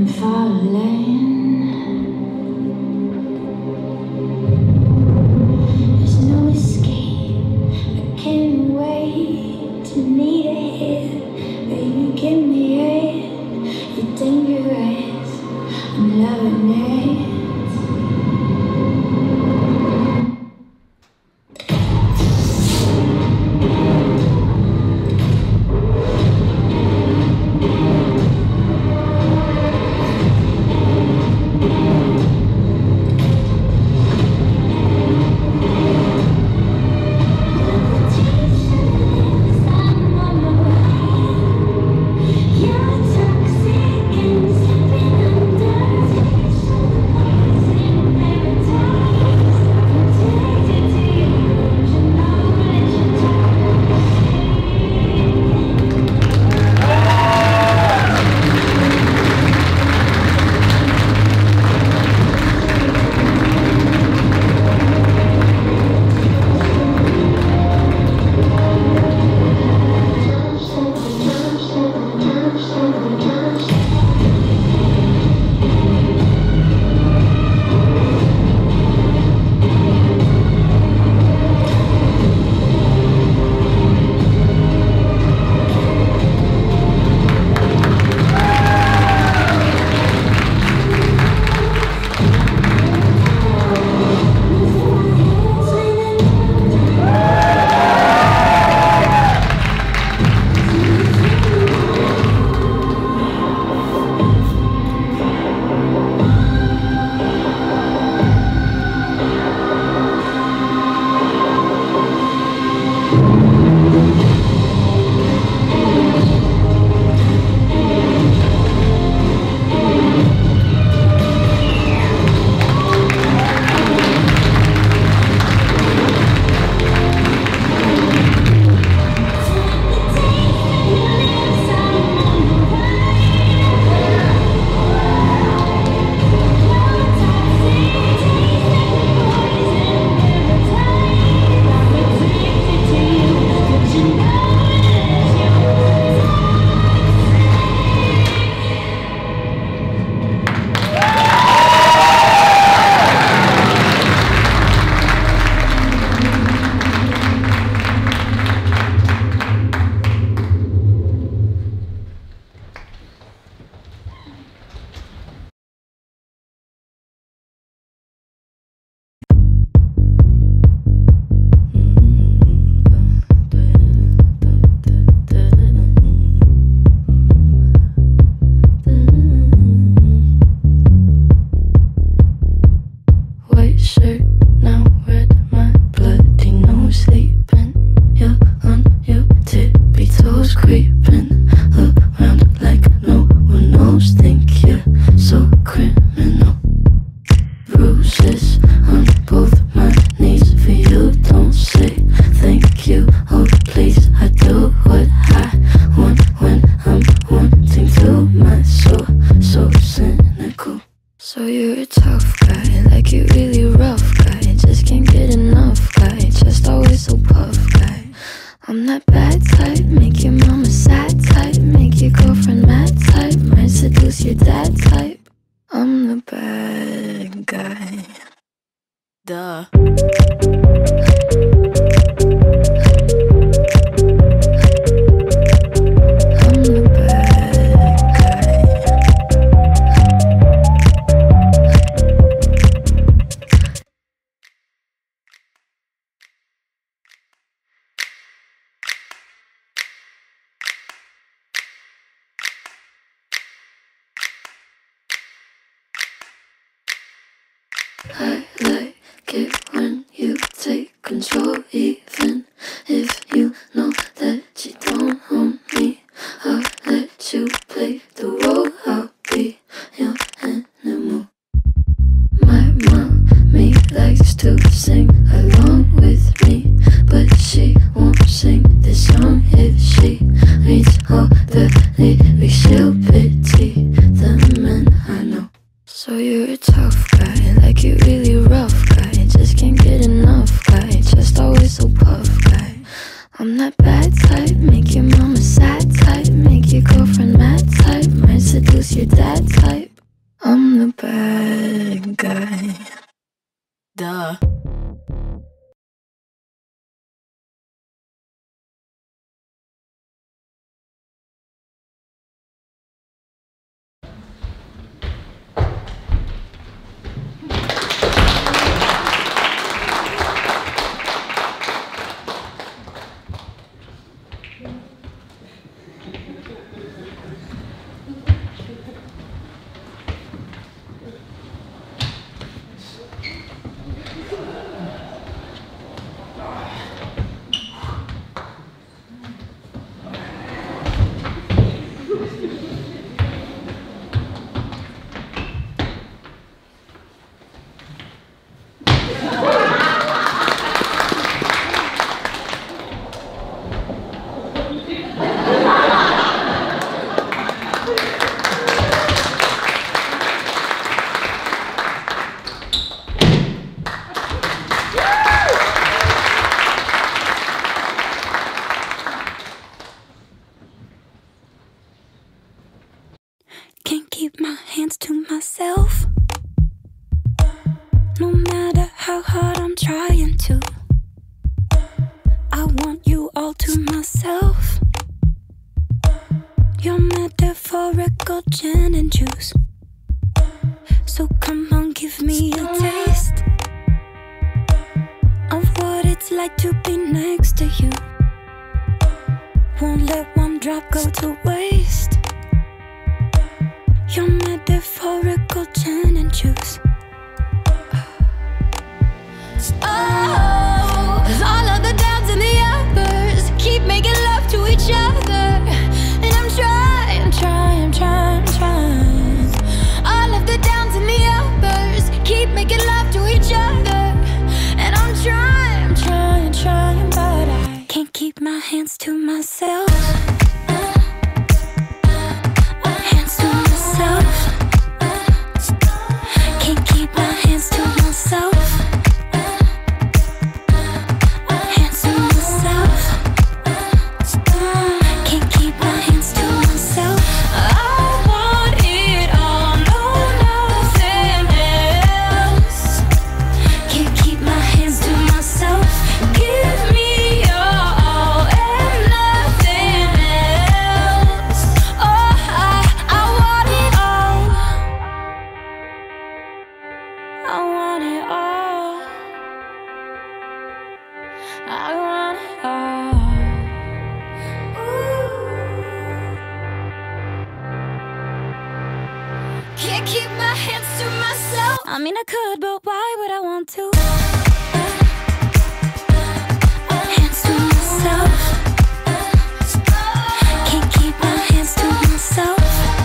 I like it when you take control, even if you know that you don't own me. I'll let you play the role, I'll be your animal. My mommy likes to sing along with me, but she won't sing this song if she reads all the lyrics. She'll pity the men I know. So you're a tough guy, like you really rough guy, just can't get enough guy, just always so puff guy. I'm that bad type, make your mama sad type, make your girlfriend mad type, might seduce your dad type. I'm the bad guy. Duh. Can't keep my hands to myself, no matter how hard I'm trying to. I want you all to myself, your metaphorical gin and juice. So come on, give me a taste of what it's like to be next to you. Won't let one drop go to waste, your metaphorical gin and juice. Oh, all of the downs and the uppers keep making love to each other, and I'm trying. All of the downs and the uppers keep making love to each other, and I'm trying, but I can't keep my hands to myself. Hands to myself. Can't keep my hands to myself. Hands to myself. Can't keep my hands to myself. I want it all, no, nothing else. Can't keep my hands to myself. Give me your all and nothing else. Oh, I want it all. I want it all. I want it all. Ooh. Can't keep my hands to myself. I mean, I could, but why would I want to? Hands to myself. Can't keep my hands to myself.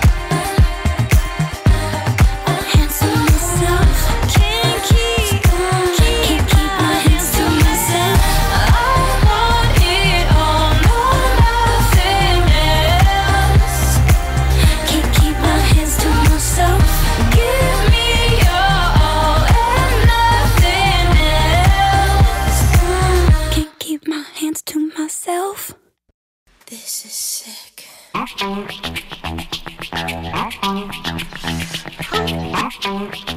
Hands to myself. Can't keep my hands to myself. I want it all, no, nothing else. Can't keep my hands to myself. Give me your all and nothing else. Can't keep my hands to myself. This is sick.